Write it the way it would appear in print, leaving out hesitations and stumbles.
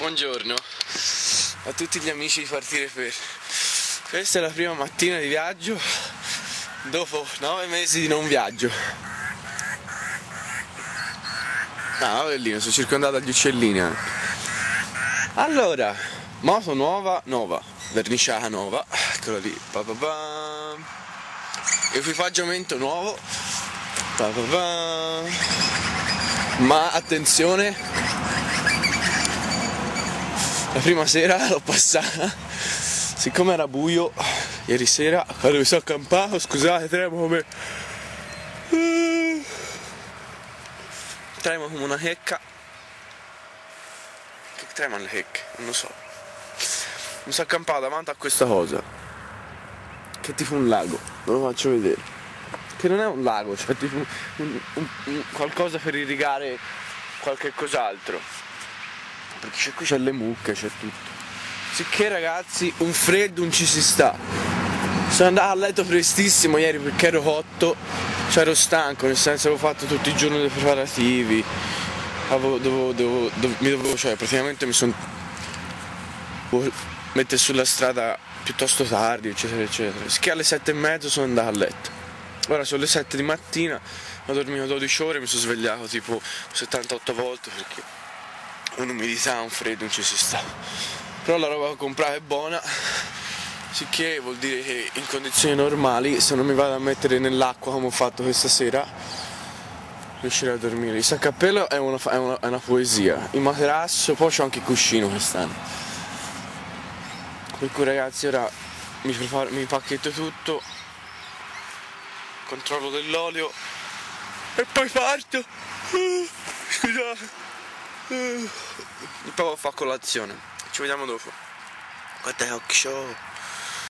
Buongiorno a tutti gli amici di Partire Per. Questa è la prima mattina di viaggio dopo 9 mesi di non viaggio. Ah, bellino, sono circondato dagli uccellini anche. Allora, moto nuova, verniciata nuova, eccola lì, equipaggiamento nuovo, ma attenzione, la prima sera l'ho passata, siccome era buio ieri sera quando mi sono accampato, scusate, tremo come una checca. Che tremano le checche? Non lo so. Mi sono accampato davanti a questa cosa che è tipo un lago, ve lo faccio vedere, che non è un lago, cioè tipo qualcosa per irrigare qualche cos'altro, perché qui c'è le mucche, c'è tutto. Sicché ragazzi, un freddo non ci si sta. Sono andato a letto prestissimo ieri perché ero cotto, cioè ero stanco, nel senso avevo fatto tutti i giorni dei preparativi, cioè praticamente mi sono mettere sulla strada piuttosto tardi, eccetera eccetera. Sicché alle 7:30 sono andato a letto. Ora sono le 7 di mattina, ho dormito 12 ore, mi sono svegliato tipo 78 volte perché un'umidità, un freddo non ci si sta. Però la roba che ho comprato è buona, sicché vuol dire che in condizioni normali, se non mi vado a mettere nell'acqua come ho fatto questa sera, riuscirei a dormire. Il saccappello è una poesia, il materasso, poi c'ho anche il cuscino quest'anno. Per cui ragazzi ora mi pacchetto tutto, controllo dell'olio e poi parto. Scusate. E poi vado a fare colazione. Ci vediamo dopo. What the heck show?